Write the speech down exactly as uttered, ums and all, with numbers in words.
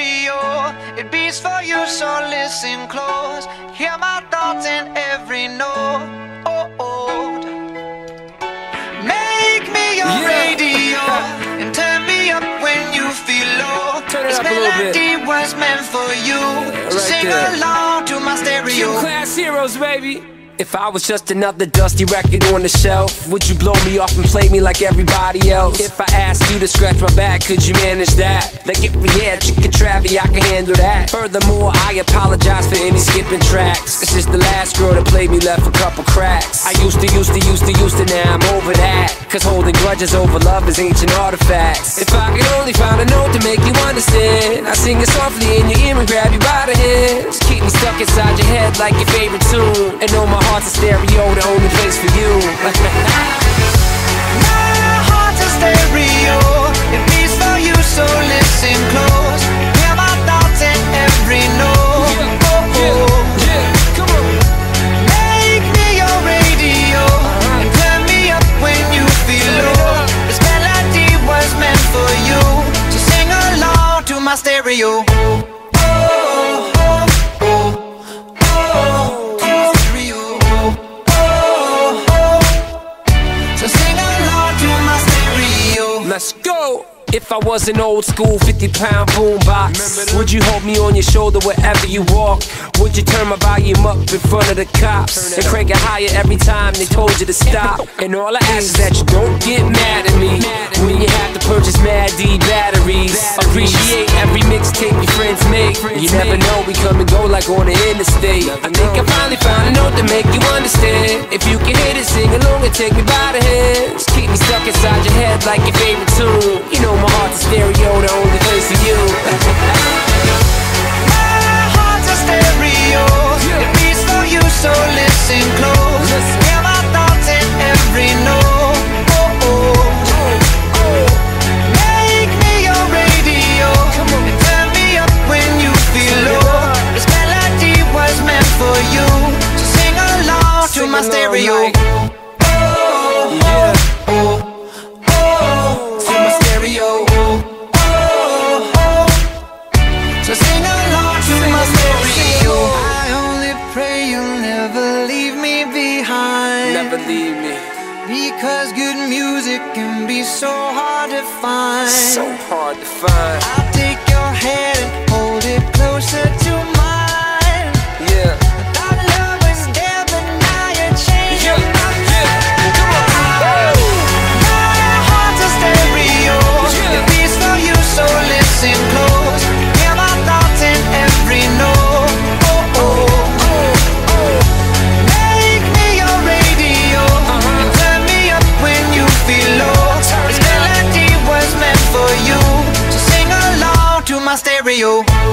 stereo. It beats for you, so listen close. Hear my thoughts in every note. Make me your Yeah. radio and turn me up when you feel low. Turn it This up a little bit. melody was meant for you. So right sing there. along to my stereo. You class heroes, baby. If I was just another dusty record on the shelf, would you blow me off and play me like everybody else? If I asked you to scratch my back, could you manage that? Like if we had chicken Travie, I can handle that. Furthermore, I apologize for any skipping tracks. This is the last girl that played me left a couple cracks. I used to, used to, used to, used to, now I'm over that. Cause holding grudges over love is ancient artifacts. If I could only find a note to make you understand, I sing it softly in your ear and grab you by the hands. Keep me stuck inside your head like your favorite tune. And know my heart's a stereo, the only place for you. My heart's a stereo. It beats for you, so listen close. Hear my thoughts in every note. Yeah, yeah, yeah, come on. Make me your radio and turn me up when you feel low. This melody was meant for you, so sing along to my stereo. Let's go! If I was an old school fifty pound boombox, would you hold me on your shoulder wherever you walk? Would you turn my volume up in front of the cops and crank it higher every time they told you to stop? And all I ask is that you don't get mad at me when you have to purchase Mad D batteries. Appreciate every mixtape your friends make. You never know, we come and go like on the interstate. I think I finally found a note to make you understand. If you can hit it, sing along and take me by the hands. Keep me stuck inside your head like your favorite tune. You know my heart's a stereo, the only place for you. My heart's a stereo. It beats for you, so listen close. Hear my thoughts in every note. Oh, oh. Make me your radio and turn me up when you feel low. This melody was meant for you, so sing along to my stereo. So sing along to my stereo. I only pray you'll never leave me behind. Never leave me. Because good music can be so hard to find. So hard to find. I'll take your hand and hold it closer to mine. Yeah. Our love was there, but now you're changing Yeah. my mind. Come on. My heart's a stereo. Yeah. It beats for you, so listen close. Hear my thoughts in every note. Oh, oh, oh. Make me your radio and turn me up when you feel low. This melody was meant for you, so sing along to my stereo.